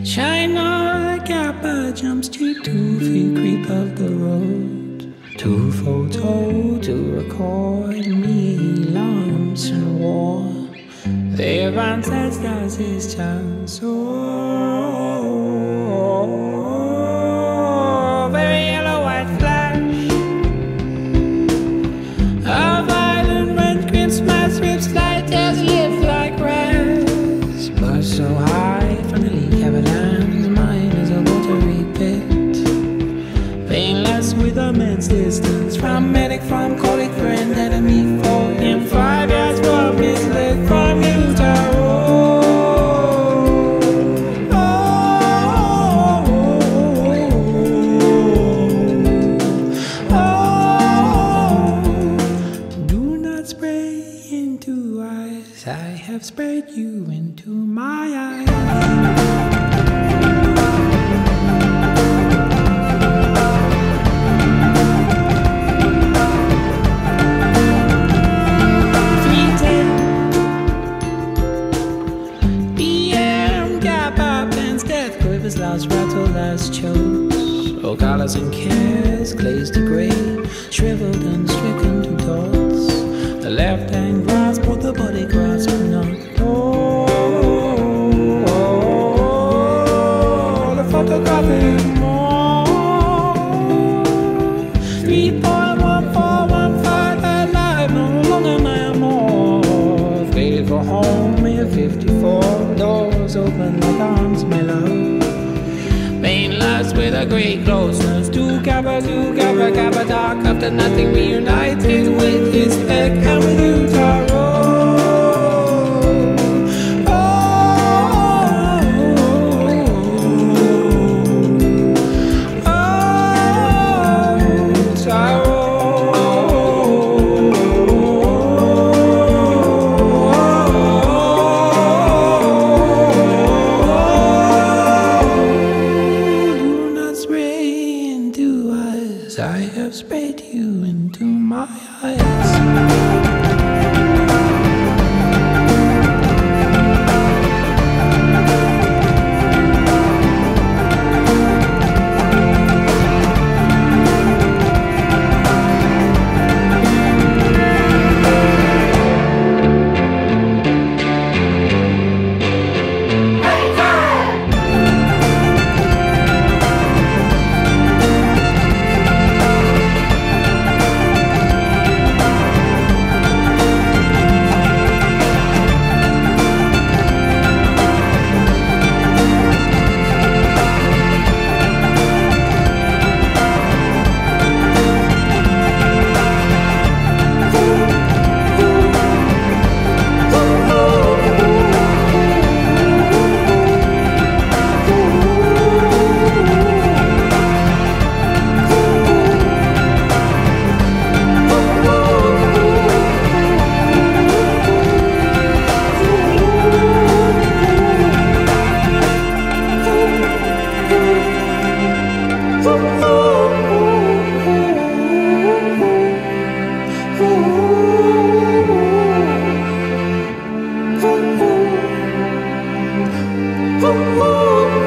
China Kappa jumps to 2 feet creep up the road. 2 photo to record me lumps and war. Their ancestors is chance. Oh, very yellow white flash. A violent red Christmas rips light as live like grass. But so high from the leak avalanche, mine is a watery pit. Painless with immense distance from medic, from colleague, friend, enemy, foe. In 5 years from misled from you, Taro. Do not spray into eyes. I have sprayed you into my eyes. Last rattle, last chokes. Oh, colors and cares, glazed to grey, shriveled and stricken to dots. The left hand grasp, but the body grasp not. Oh, the photographic more. 3.1415 alive, no longer my more. Faded for home, here 54 doors open like arms, my love. Painless with a great closeness. To Kappa, dark. After nothing reunited with his spec and with you, Taro. I have sprayed you into my eyes. Oh,